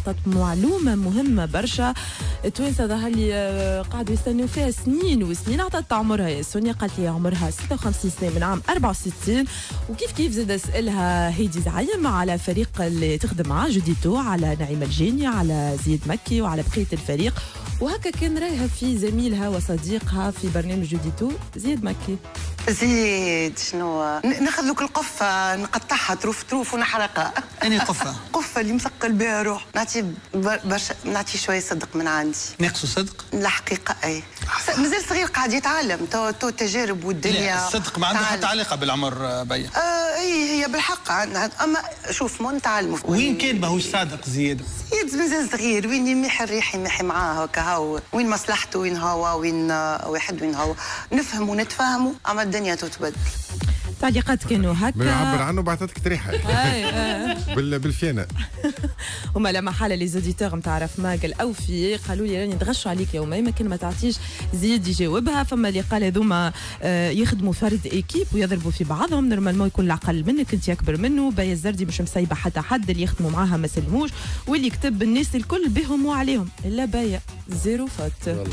عطت معلومة مهمة برشا. التوانسة ظهر لي قاعدوا يستنوا فيها سنين وسنين. عطت عمرها يا سونيا، قالت لي عمرها 56 سنة من عام 64. وكيف كيف زاد اسألها هيدي زعيم على فريق اللي تخدم معاه جوديتو، على نعيمة الجيني، على زيد مكي وعلى بقية الفريق. وهكا كان رايها في زميلها وصديقها في برنامج جوديتو زيد مكي. زيد شنو ناخذ لك القفه نقطعها تروف ونحرقها. اني قفه قفه اللي مثقل بها روح. نعطي برشا، نعطي شويه صدق من عندي. ناقصوا صدق؟ الحقيقه اي مازال صغير قاعد يتعلم تو تجارب والدنيا. الصدق ما عنده حتى علاقه بالعمر بيا. اي هي بالحق اما شوف ما نتعلموا. وين كان ماهوش صادق زيد؟ زيد مازال صغير، وين يميح الريح يميح معاه هكا. هاو وين مصلحته، وين هو، وين واحد، وين هو. نفهم ونتفاهموا اما الدنيا تتبدل. تعليقات كانوا هكا بنعبر عنه بعثتك ريحه بالفيانا. هما لما حاله لي زوديتور نتاع رفما الاوفي قالوا لي راني نتغشوا عليك يومين ما كان ما تعطيش زيد يجاوبها. فما اللي قال هذوما يخدموا فرد ايكيب ويضربوا في بعضهم، نورمالمون يكون العقل منك انت اكبر منه. بايا الزردي مش مسيبه حتى حد، اللي يخدموا معاها ما سلموش، واللي يكتب الناس الكل بهم وعليهم الا بايا زيرو فات.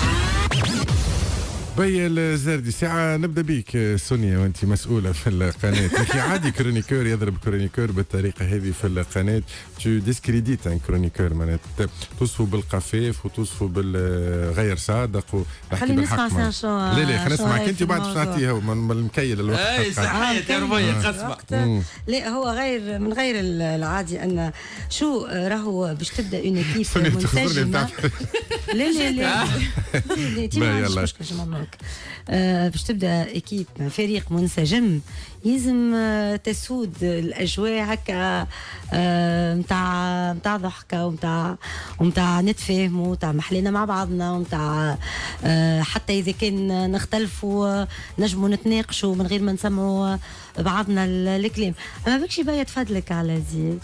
بيا الزردي ساعة نبدا بيك سونيا وانت مسؤولة في القناة. انت عادي كرونيكور يضرب كرونيكور بالطريقة هذه في القناة، تو ديسكريديت ان كرونيكور معناتها توصفوا بالقفاف وتوصفوا بالغير صادق ونحكي بالحق. خلينا نسمع لا خلينا نسمعك انت بعد تعطيها المكيل الوقت. اي صحيت يا ربيع قسمة. لا هو غير من غير العادي ان شو راهو باش تبدا اون ايكيب منسجمة. لا يلا باش تبدا اكيب فريق منسجم يلزم تسود الاجواء هكا نتاع ضحكه ومتاع نتفاهموا نتاع محلينا مع بعضنا ونتاع حتى اذا كان نختلفوا نجموا نتناقشوا من غير ما نسمعوا بعضنا الكلام. اما بكشي بايا تفضلك على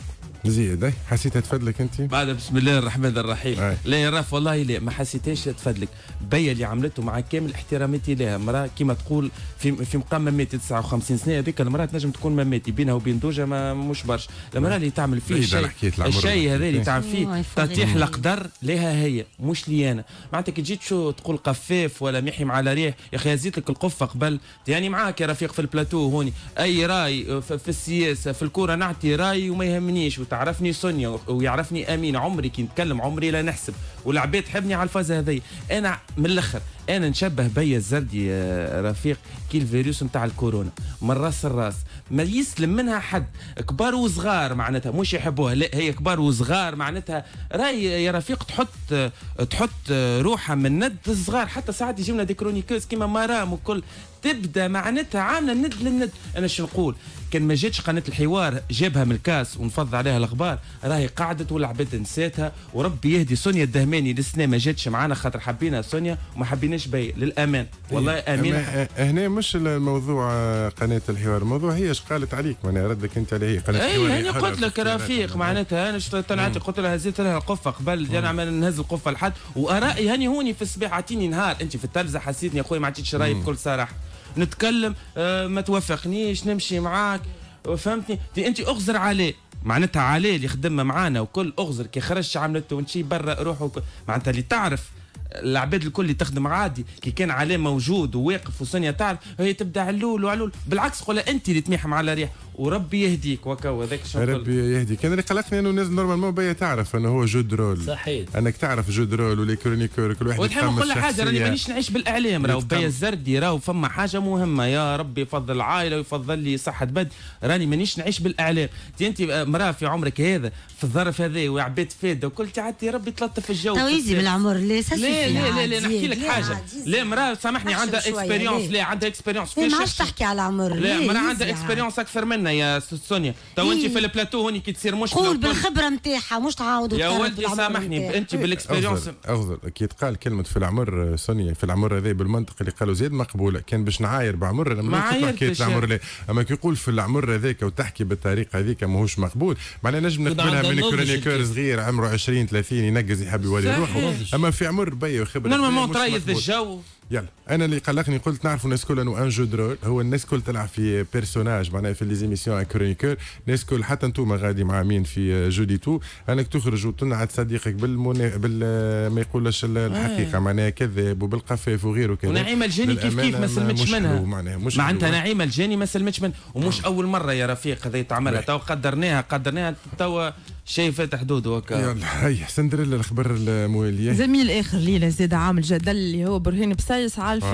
زيد حسيتها تفدلك انت؟ بعد بسم الله الرحمن الرحيم. لا يا راف والله لا ما حسيتهاش تفدلك. بيا اللي عملته مع كامل احتراماتي لها، مراه كيما تقول في مقام مماتي 59 سنه، هذيك المراه تنجم تكون مماتي بينها وبين زوجها ما مش برشا. المراه اللي تعمل فيه الشيء هذا اللي تعمل فيه تطيح القدر لها هي مش لي انا. معناتها كي تجي شو تقول قفاف ولا محي مع ريح يا اخي هزيت لك القفه قبل. يعني معاك يا رفيق في البلاتو هوني اي راي في السياسه في الكوره نعطي راي وما يهمنيش. تعرفني سونيا ويعرفني امين، عمري كي نتكلم عمري لا نحسب، والعباد تحبني على الفازه هذه. انا من الاخر انا نشبه بيا الزردي رفيق كي الفيروس نتاع الكورونا من راس الراس، ما يسلم منها حد، كبار وصغار معناتها مش يحبوها، لا هي كبار وصغار معناتها. راي يا رفيق تحط روحها من ند الصغار. حتى ساعات يجيونا دي كرونيكوز كيما مرام وكل تبدا معناتها عامله الند للند. انا شو نقول كان ما جاتش قناه الحوار جابها من الكاس ونفض عليها الاخبار راهي قعدت والعباد نساتها. وربي يهدي سونيا الدهماني لسنه ما جاتش معنا خاطر حبينا سونيا وما حبيناش بي للامان والله امين. هنا مش الموضوع قناه الحوار، الموضوع هي ايش قالت عليك معناها ردك انت عليه قناه الحوار. اي انا قلت لك رفيق معناتها انا طلعت قلت لها هزيت لها القفه قبل انا عمال نهز القفه لحد وارائي هاني هوني في الصباح عطيني نهار انت في التلفزه حسيتني يا اخوي ما عطيتش رايي بكل صراحه. نتكلم ما توافقنيش نمشي معاك فهمتني انت اغزر عليه معناتها عليه اللي خدمه معانا وكل اغزر كي خرجش عملته وانت برا روحه معناتها اللي تعرف العباد الكل اللي تخدم عادي كي كان عليه موجود وواقف وسونيا تعرف هي تبدا علول وعلول. بالعكس قولها انت اللي تميح على ريح وربي يهديك وكا وذاك ربي يهديك. كان اللي قلقني انه الناس نورمالمون بيا تعرف انه هو جود رول. صحيح انك تعرف جود رول ولي كرونيكور كل واحد يتقمص كل حاجه. راني مانيش نعيش بالاعلام راهو بيا الزردي راهو فما حاجه مهمه يا ربي يفضل العائله ويفضل لي صحه بد. راني مانيش نعيش بالاعلام. انت مراه في عمرك هذا في الظرف هذا وعباد فاده وكل تعدي ربي تلطف الجو تويزي بالعمر. لا نحكي لك حاجه. لا مراه سامحني عندها اكسبيريونس. لا عندها اكسبيريونس ما عادش تحكي على عمر. لا مراه عندها اكسبيريونس اكثر منا يا سونيا. تو انت في البلاتو هوني كي تصير مشكله قول بالخبره نتاعها مش تعاودوا يا ولدي سامحني انت بالاكسبيريونس. اغزر كي تقال كلمه في العمر سونيا في العمر هذا بالمنطق اللي قالوا زيد مقبوله. كان باش نعاير بعمر انا ما حكيت العمر لا. اما كي يقول في العمر هذاك وتحكي بالطريقه هذيك ماهوش مقبول معناها نجم نقبلها من كرونيكور صغير عمره 20 30 ينقز يحب يولي روحه. اما في عمر بي وخبره نورمالمون تريث الجو يلا انا اللي قلقني قلت نعرفوا الناس كل انه ان جو درول هو الناس كل تلعب في بيرسوناج معناها في لي زيميسيون كرونيكور الناس كل حتى انتم غادي مع مين في جودي تو انك تخرج وتنعت صديقك ما يقولش الحقيقه معناها كذاب وبالقفاف وغيره كذا. ونعيمه الجاني كيف ما سلمتش منها معناتها نعيمه الجاني ما سلمتش منها ومش اول مره يا رفيق هذه تعملها تو قدرناها تو شيء فاتح حدوده وكا. يلا هيا سندريلا الاخبار المواليه. زميل اخر ليله زاد عامل جدل اللي هو برهان بسايس على